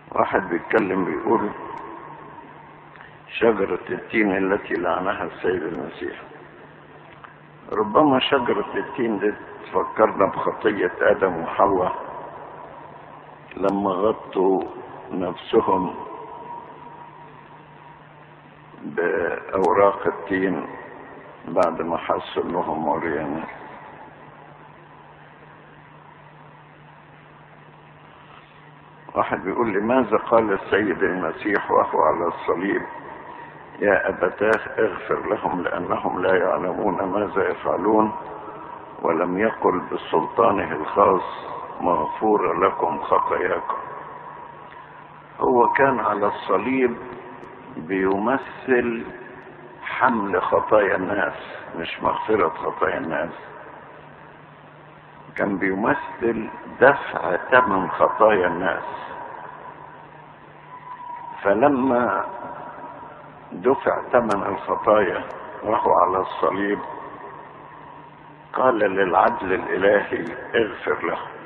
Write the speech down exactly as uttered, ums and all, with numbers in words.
واحد بيتكلم بيقول: شجرة التين التي لعنها السيد المسيح. ربما شجرة التين دي تفكرنا بخطية آدم وحواء لما غطوا نفسهم بأوراق التين بعد ما حسوا انهم عريانين. واحد بيقول: لماذا قال السيد المسيح وهو على الصليب: يا أبتاه اغفر لهم لأنهم لا يعلمون ماذا يفعلون، ولم يقل بسلطانه الخاص: مغفور لكم خطاياكم؟ هو كان على الصليب بيمثل حمل خطايا الناس، مش مغفرة خطايا الناس. كان بيمثل دفع ثمن خطايا الناس. فلما دفع ثمن الخطايا وهو على الصليب قال للعدل الإلهي: اغفر له.